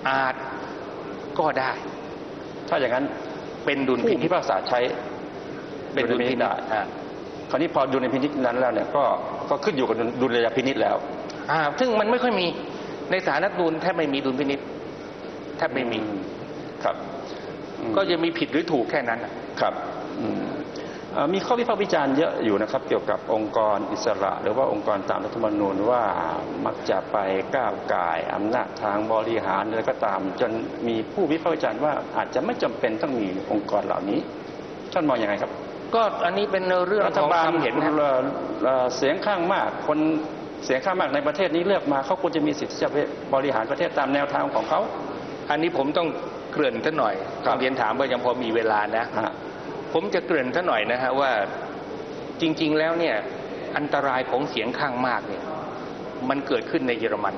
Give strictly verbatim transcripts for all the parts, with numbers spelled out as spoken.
อาจก็ได้ถ้าอย่างนั้นเป็นดุลพินิจผู้พิพากษาใช้เป็นดุลพินิจคราวนี้พอดุลพินิจนั้นแล้วเนี่ยก็ก็ขึ้นอยู่กับดุลยพินิจแล้วอ่าซึ่งมันไม่ค่อยมีในศาลรัฐธรรมนูญแทบไม่มีดุลพินิจแทบไม่มีครับก็จะมีผิดหรือถูกแค่นั้นครับมีข้อวิพากษ์วิจารณ์เยอะอยู่นะครับเกี่ยวกับองค์กรอิสระหรือว่าองค์กรตามรัฐธรรมนูญว่ามักจะไปก้าวก่ายอำนาจทางบริหารอะไรก็ตามจนมีผู้วิพากษ์วิจารณ์ว่าอาจจะไม่จำเป็นต้องมีองค์กรเหล่านี้ท่านมองยังไงครับก็อันนี้เป็นเรื่องของความเห็นเสียงข้างมากคนเสียงข้างมากในประเทศนี้เลือกมาเขาควรจะมีสิทธิ์จะบริหารประเทศตามแนวทางของเขาอันนี้ผมต้องเกริ่นท่านหน่อยเรียนถามว่ายังพอมีเวลานะผมจะเกริ่นท่านหน่อยนะฮะว่าจริงๆแล้วเนี่ยอันตรายของเสียงข้างมากเนี่ยมันเกิดขึ้นในเยอรมัน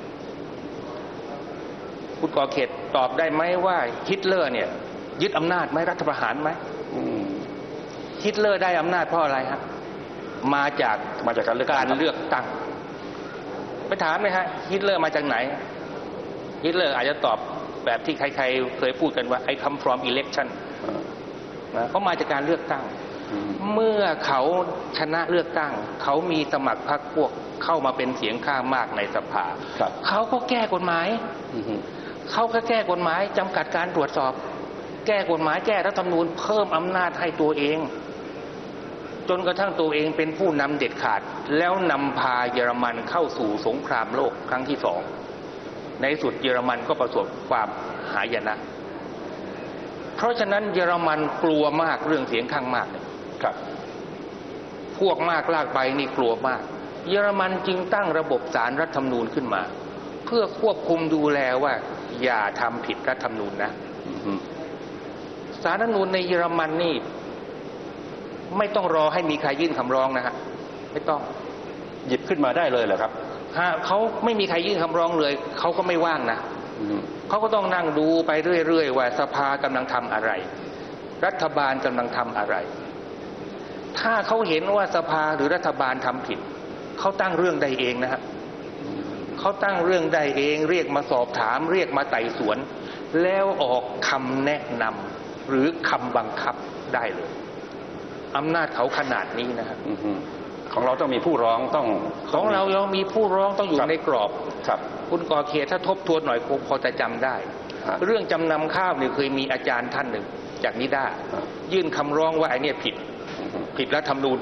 คุณก่อเขตตอบได้ไหมว่าฮิตเลอร์เนี่ยยึดอำนาจไหมรัฐประหารไหมฮิตเลอร์ได้อำนาจเพราะอะไรฮะมาจากมาจากการเลือกการเลือกตั้งไปถามไหมฮะฮิตเลอร์มาจากไหนฮิตเลอร์อาจจะตอบแบบที่ใครๆเคยพูดกันว่า I come from election เขามาจากการเลือกตั้งเมื่อเขาชนะเลือกตั้งเขามีสมัครพรรคพวกเข้ามาเป็นเสียงข้างมากในสภาเขาก็แก้กฎหมายเขาก็แก้กฎหมายจำกัดการตรวจสอบแก้กฎหมายแก้รัฐธรรมนูญเพิ่มอำนาจให้ตัวเองจนกระทั่งตัวเองเป็นผู้นำเด็ดขาดแล้วนำพาเยอรมันเข้าสู่สงครามโลกครั้งที่สองในสุดเยอรมันก็ประสบความหายนะเพราะฉะนั้นเยอรมันกลัวมากเรื่องเสียงข้างมากครับพวกมากลากไปนี่กลัวมากเยอรมันจึงตั้งระบบศาลรัฐธรรมนูญขึ้นมาเพื่อควบคุมดูแลว่าอย่าทำผิดรัฐธรรมนูญนะศาลรัฐธรรมนูญในเยอรมันนี่ไม่ต้องรอให้มีใครยื่นคำร้องนะฮะไม่ต้องหยิบขึ้นมาได้เลยเหรอครับฮะเขาไม่มีใครยื่นคำร้องเลยเขาก็ไม่ว่างนะเขาก็ต้องนั่งดูไปเรื่อยๆว่าสภากำลังทำอะไรรัฐบาลกำลังทำอะไรถ้าเขาเห็นว่าสภาหรือรัฐบาลทำผิดเขาตั้งเรื่องใดเองนะฮะเขาตั้งเรื่องใดเองเรียกมาสอบถามเรียกมาไต่สวนแล้วออกคำแนะนำหรือคำบังคับได้เลยอำนาจเขาขนาดนี้นะฮะของเราต้องมีผู้ร้องต้องของเรายังมีผู้ร้องต้องอยู่ในกรอบครับคุณก่อเขตถ้าทบทวนหน่อยคงพอจะจำได้เรื่องจำนำข้าวเนี่ยเคยมีอาจารย์ท่านหนึ่งจากนิด้ายื่นคำร้องว่าไอ้นี่ผิดผิดรัฐธรรมนูญ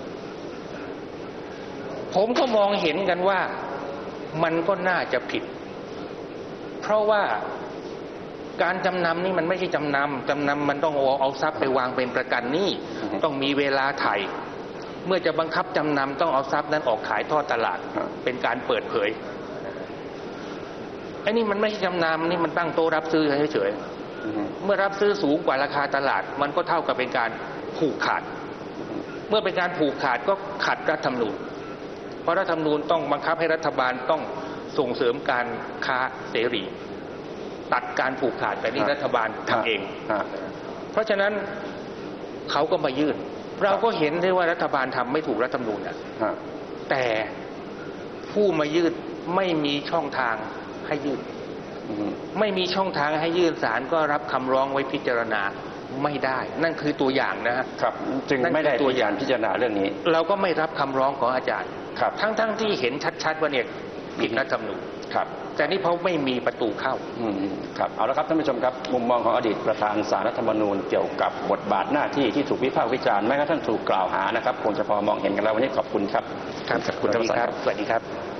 ผมก็มองเห็นกันว่ามันก็น่าจะผิดเพราะว่าการจำนำนี่มันไม่ใช่จำนำจำนำมันต้องเอาเอาทรัพย์ไปวางเป็นประกันนี่ต้องมีเวลาไถ่เมื่อจะบังคับจำนำต้องเอาทรัพย์นั้นออกขายทอดตลาดเป็นการเปิดเผยไอ้นี่มันไม่ใช่จำนำนี่มันตั้งโต๊ะรับซื้อเฉยๆเมื่อรับซื้อสูงกว่าราคาตลาดมันก็เท่ากับเป็นการผูกขาดเมื่อเป็นการผูกขาดก็ขัดรัฐธรรมนูญเพราะรัฐธรรมนูญต้องบังคับให้รัฐบาลต้องส่งเสริมการค้าเสรีตัดการผูกขาดแต่นี่รัฐบาลทำเองเพราะฉะนั้นเขาก็มายื่นเราก็เห็นได้ว่ารัฐบาลทำไม่ถูกรัฐธรรมนูญนะแต่ผู้มายื่นไม่มีช่องทางให้ยื่นไม่มีช่องทางให้ยื่นศาลก็รับคำร้องไว้พิจารณาไม่ได้นั่นคือตัวอย่างนะครับจึงไม่ได้ตัวอย่างพิจารณาเรื่องนี้เราก็ไม่รับคำร้องของอาจารย์ครับทั้งๆ ท, ที่เห็นชัดๆว่าเนี่ยผิดรัฐธรรมนูญครับแต่นี่เขาไม่มีประตูเข้าครับเอาละครับท่านผู้ชมครับมุมมองของอดีตประธานศาลรัฐธรรมนูญเกี่ยวกับบทบาทหน้าที่ที่ถูกวิพากษ์วิจารณ์แม้กระทั่งถูกกล่าวหานะครับคงจะพอมองเห็นกันแล้ววันนี้ขอบคุณครับครับขอบคุณครับสวัสดีครับ